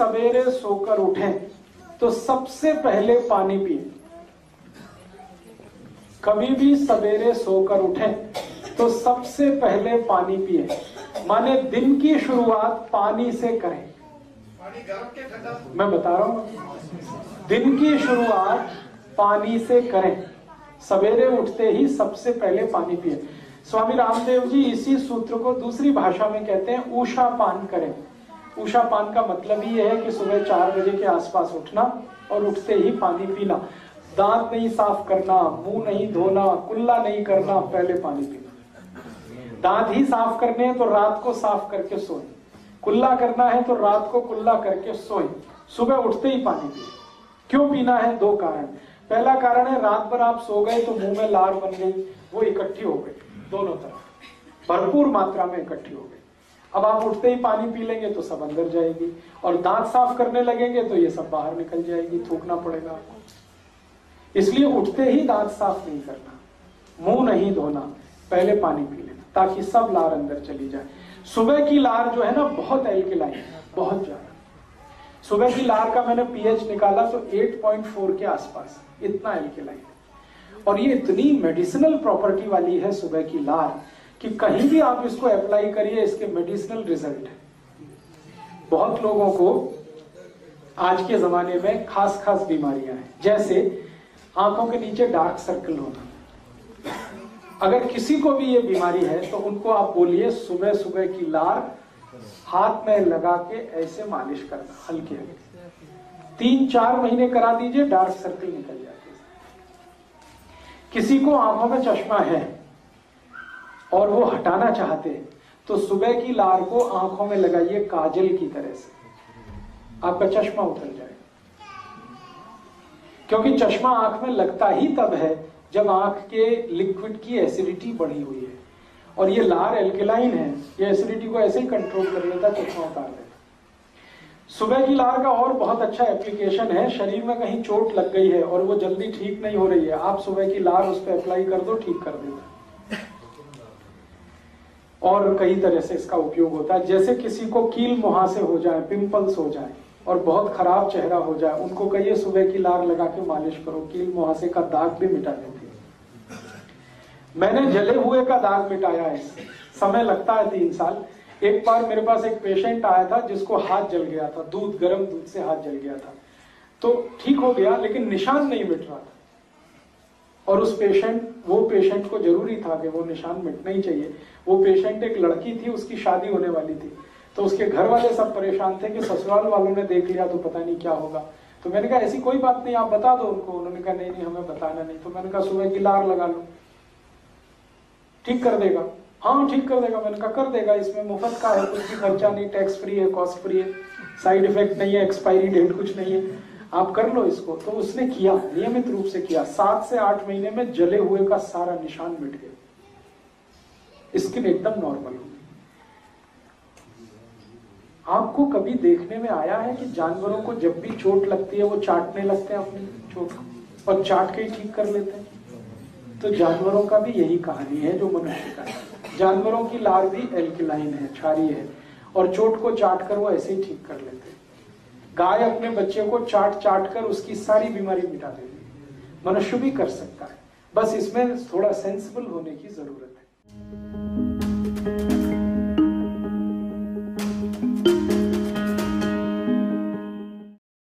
सवेरे सोकर उठें तो सबसे पहले पानी पिए। कभी भी सवेरे सोकर उठें तो सबसे पहले पानी पिए, माने दिन की शुरुआत पानी से करें। मैं बता रहा हूं, दिन की शुरुआत पानी से करें। सवेरे उठते ही सबसे पहले पानी पिए। स्वामी रामदेव जी इसी सूत्र को दूसरी भाषा में कहते हैं उषा पान करें। उषा पान का मतलब ही है कि सुबह 4 बजे के आसपास उठना और उठते ही पानी पीना। दांत नहीं साफ करना, मुंह नहीं धोना, कुल्ला नहीं करना, पहले पानी पीना। दांत ही साफ करने हैं तो रात को साफ करके सोएं। कुल्ला करना है तो रात को कुल्ला करके सोएं। सुबह उठते ही पानी पिए। क्यों पीना है? 2 कारण। पहला कारण है रात भर आप सो गए तो मुंह में लार बन गई, वो इकट्ठी हो गई, दोनों तरफ भरपूर मात्रा में इकट्ठी हो गई। अब आप उठते ही पानी पी लेंगे तो सब अंदर जाएगी, और दांत साफ करने लगेंगे तो ये सब बाहर निकल जाएगी, थूकना पड़ेगा आपको। इसलिए उठते ही दांत साफ नहीं करना, मुंह नहीं धोना, पहले पानी पी लेना ताकि सब लार अंदर चली जाए। सुबह की लार जो है ना बहुत एल्कलाइन है, बहुत ज्यादा। सुबह की लार का मैंने पीएच निकाला तो 8.4 के आसपास, इतना एल्कलाइन है। और ये इतनी मेडिसिनल प्रॉपर्टी वाली है सुबह की लार कि कहीं भी आप इसको अप्लाई करिए, इसके मेडिसिनल रिजल्ट है। बहुत लोगों को आज के जमाने में खास खास बीमारियां हैं, जैसे आंखों के नीचे डार्क सर्कल होना। अगर किसी को भी ये बीमारी है तो उनको आप बोलिए सुबह सुबह की लार हाथ में लगा के ऐसे मालिश करना, हल्के हल्के 3-4 महीने करा दीजिए, डार्क सर्कल निकल जाते हैं। किसी को आंखों में चश्मा है और वो हटाना चाहते हैं तो सुबह की लार को आंखों में लगाइए काजल की तरह से, आपका चश्मा उतर जाएगा। क्योंकि चश्मा आंख में लगता ही तब है जब आंख के लिक्विड की एसिडिटी बढ़ी हुई है, और ये लार एल्कलाइन है, ये एसिडिटी को ऐसे ही कंट्रोल कर लेता, चश्मा उतार देता। सुबह की लार का और बहुत अच्छा एप्लीकेशन है, शरीर में कहीं चोट लग गई है और वो जल्दी ठीक नहीं हो रही है, आप सुबह की लार उस पर अप्लाई कर दो, ठीक कर देता। और कई तरह से इसका उपयोग होता है। जैसे किसी को कील मुहासे हो जाए, पिंपल्स हो जाए और बहुत खराब चेहरा हो जाए, उनको कहिए सुबह की लार लगा के मालिश करो, कील मुहासे का दाग भी मिटा देती है। मैंने जले हुए का दाग मिटाया है, समय लगता है 3 साल। एक बार मेरे पास एक पेशेंट आया था जिसको हाथ जल गया था, गर्म दूध से हाथ जल गया था, तो ठीक हो गया लेकिन निशान नहीं मिट रहा था। और वो पेशेंट को जरूरी था कि वो निशान मिटना ही चाहिए। वो पेशेंट एक लड़की थी, उसकी शादी होने वाली थी, तो उसके घर वाले सब परेशान थे कि ससुराल वालों ने देख लिया तो पता नहीं क्या होगा। तो मैंने कहा ऐसी कोई बात नहीं, आप बता दो उनको। उन्होंने कहा नहीं हमें बताना नहीं। तो मैंने कहा सुबह की लार लगा लो, ठीक कर देगा। हाँ ठीक कर देगा। मैंने कहा कर देगा, इसमें मुफ्त का है, कुछ भी खर्चा नहीं, टैक्स फ्री है, कॉस्ट फ्री है, साइड इफेक्ट नहीं है, एक्सपायरी डेट कुछ नहीं है, आप कर लो इसको। तो उसने किया, नियमित रूप से किया। 7 से 8 महीने में जले हुए का सारा निशान मिट गया, स्किन एकदम नॉर्मल हो गई। आपको कभी देखने में आया है कि जानवरों को जब भी चोट लगती है वो चाटने लगते हैं अपनी चोट को, और चाट के ही ठीक कर लेते हैं? तो जानवरों का भी यही कहानी है जो मनुष्य का है। जानवरों की लार भी एल्कलाइन है, क्षारीय है, और चोट को चाट कर वो ऐसे ही ठीक कर लेते हैं। गाय अपने बच्चे को चाट कर उसकी सारी बीमारी मिटा देती है। मनुष्य भी कर सकता है, बस इसमें थोड़ा सेंसिबल होने की जरूरत है।